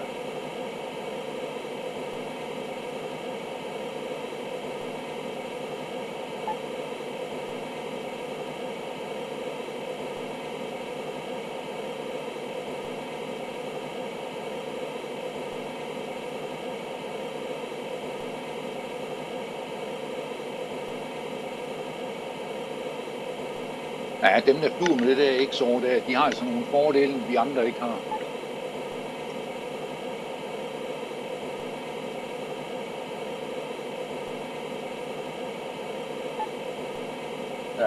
Ja, dem der flyver med det der XOR der, de har altså nogle fordele, vi andre ikke har. Ja.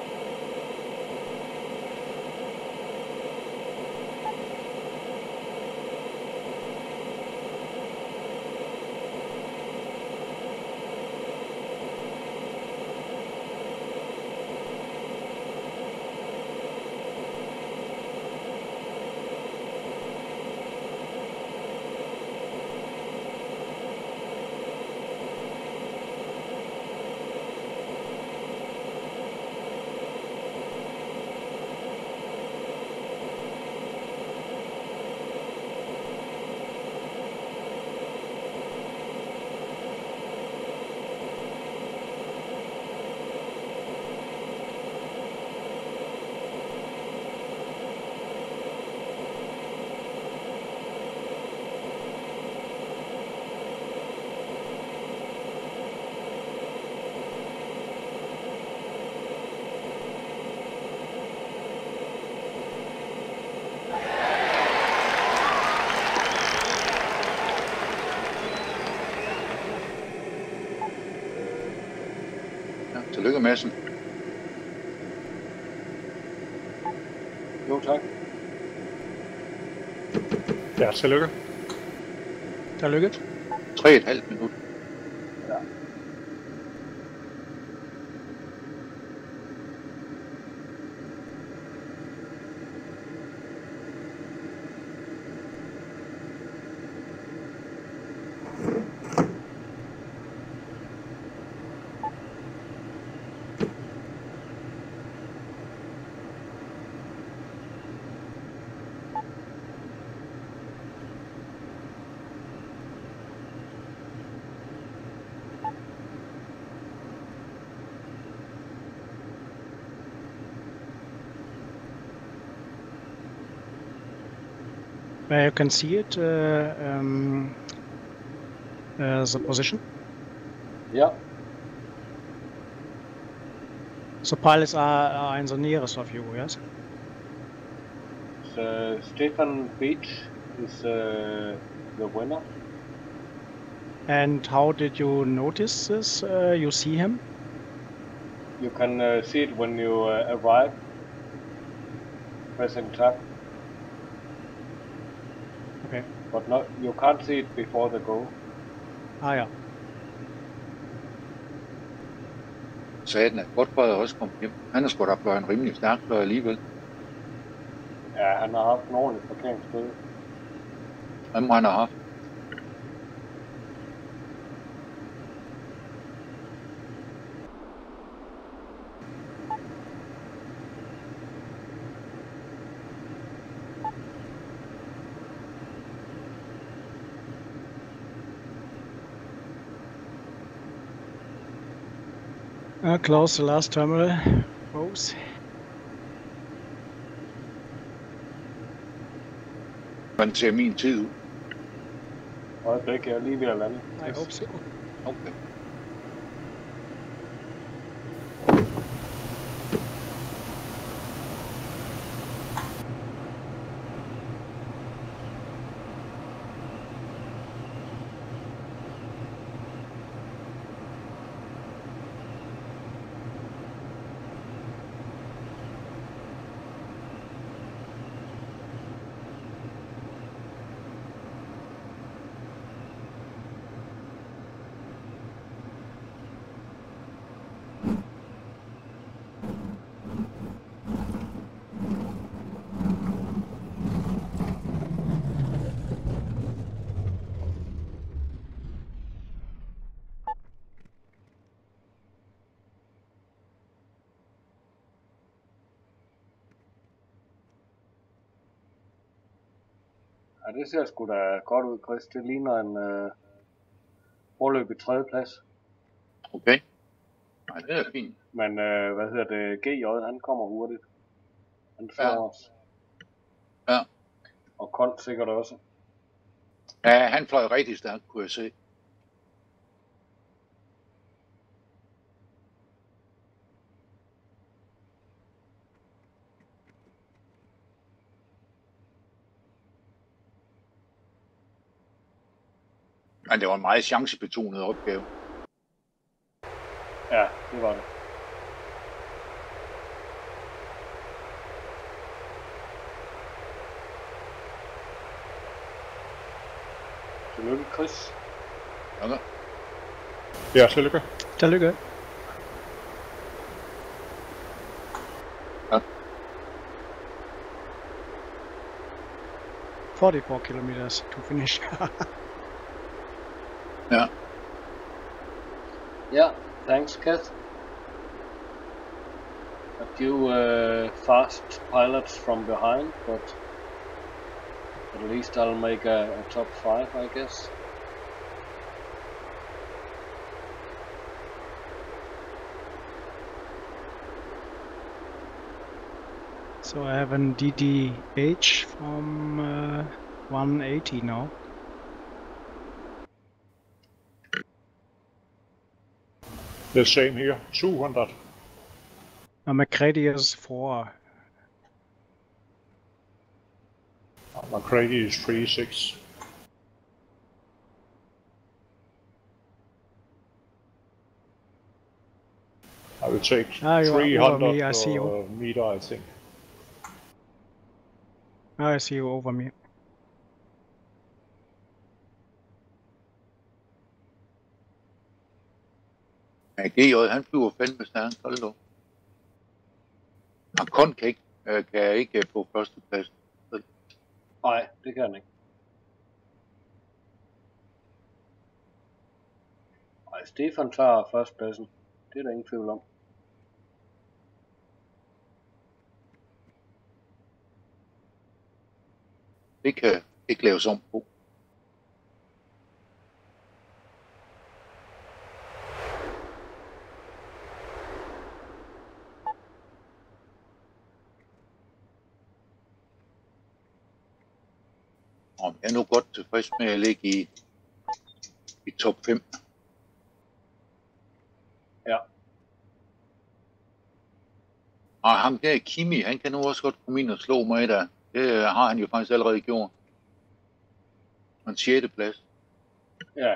Tillykke Madsen. Jo, tak. Ja, tillykke. Tillykke. 3,5 minutter. Ja. Where you can see it, the position. Ja. So pilots are in the nearest of you, yes? Stefan Beach is the winner. And how did you notice this? You see him? You can see it when you arrive. Pressing tab. Okay. But not, you can't see it before the go. Ah, ja. Sagde den, at Godfred også kom hjem. Han er sgu da fløjet en rimelig stærk fløj alligevel. Ja, han har haft en ordentlig parkeringssted. Hvem han har haft? Close the last terminal. Close. Hvordan ser min tid ud? Øjeblik, jeg er lige ved at lande. I hope so. Okay. Ja, det ser sgu da godt ud, Chris. Det ligner en forløb i 3. plads. Okay. Nej, det er fint. Men hvad hedder det? GJ, han kommer hurtigt. Han slår os. Ja. Og Kont sikkert også. Ja, han fløj rigtig stærkt, kunne jeg se. Men det var en meget chancebetonet opgave. Ja, det var det. Tillykke, Chris. Okay. Ja, tillykke. Tillykke. Ja. 44 kilometers to finish. Ja. Yeah, thanks, Kath. A few fast pilots from behind, but at least I'll make a top 5, I guess. So I have an DDH from 180 now. The same here, 200. McCready is 4. McCready is 3.6. I will take You are over 300 me, I see you. meter, I think. I see you over me. Ja, GJ, han flyver fandme stærkt. Hold da. Og Kont kan ikke på førsteplads. Nej, det kan han ikke. Nej, Stefan tager førstepladsen. Det er der ingen tvivl om. Det kan ikke laves om på. Og jeg er nu godt tilfreds med at ligge i top 5. Ja. Og ham der Kimi, han kan nu også godt komme ind og slå mig der. Det har han jo faktisk allerede gjort. En 6. plads. Ja.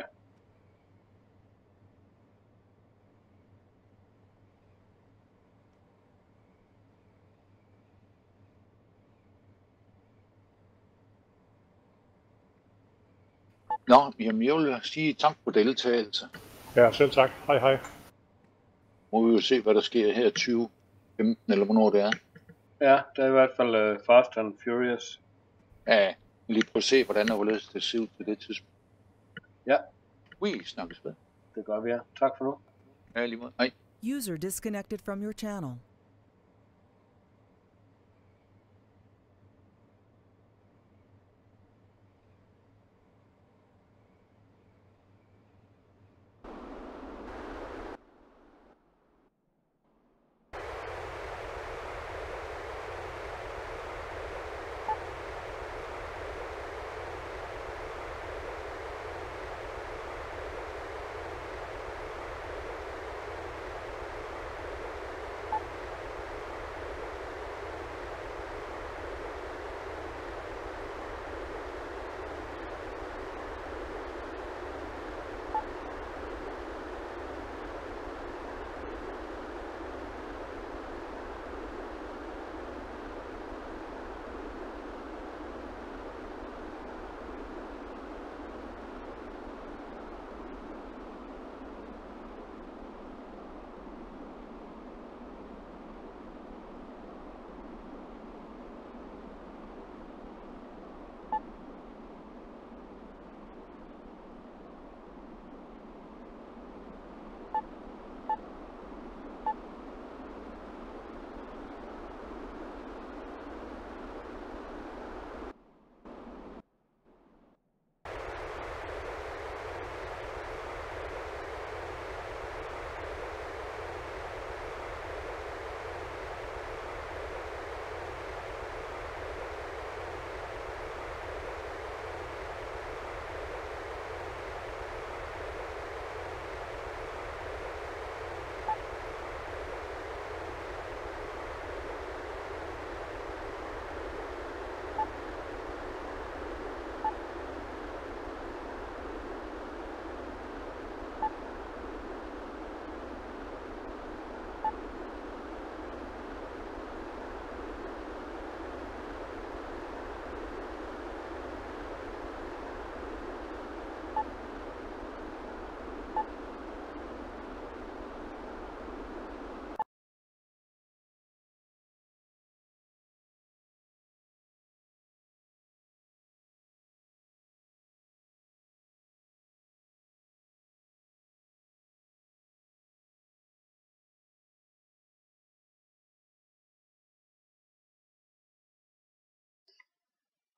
Nå, jamen jeg vil sige tak for deltagelse. Ja, selv tak. Hej hej. Må vi jo se, hvad der sker her 2015, eller hvornår det er. Ja, det er i hvert fald Fast and Furious. Ja, lige prøve at se, hvordan der vil det se ud til det tidspunkt. Ja. Vi snakkes ved. Det gør vi, ja. Tak for nu. Ja, lige måde. Hej. User disconnected from your channel.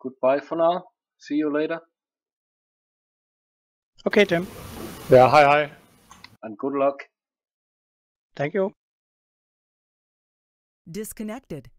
Goodbye for now. See you later. Okay, Tim. Ja, hej. And good luck. Thank you. Disconnected.